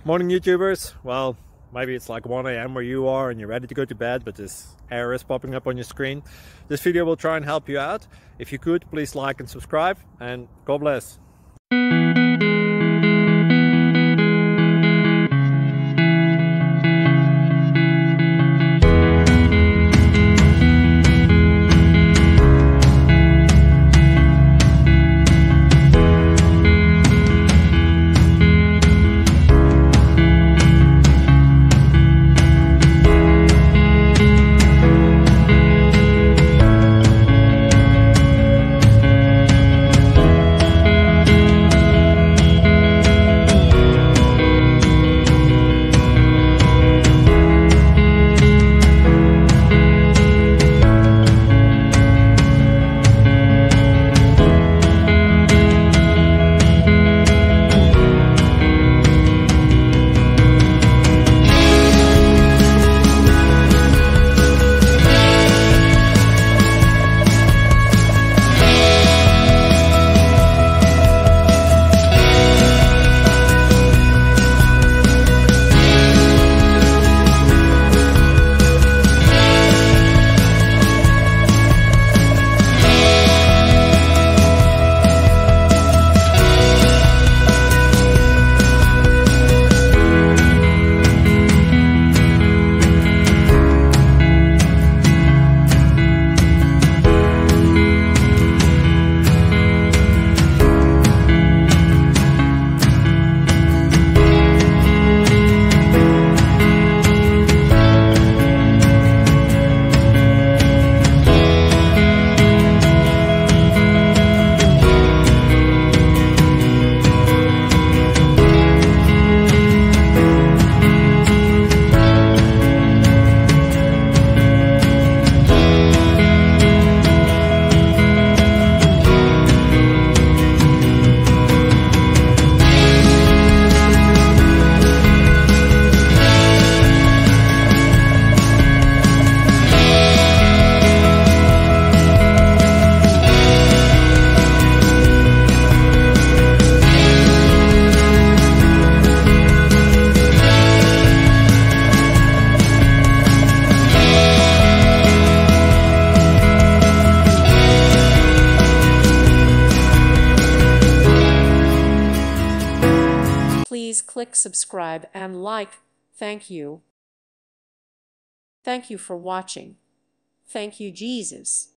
Morning YouTubers. Well, maybe it's like 1 a.m. where you are and you're ready to go to bed, but this error is popping up on your screen. This video will try and help you out. If you could, please like and subscribe, and God bless. Please click subscribe and like. Thank you. Thank you for watching. Thank you, Jesus.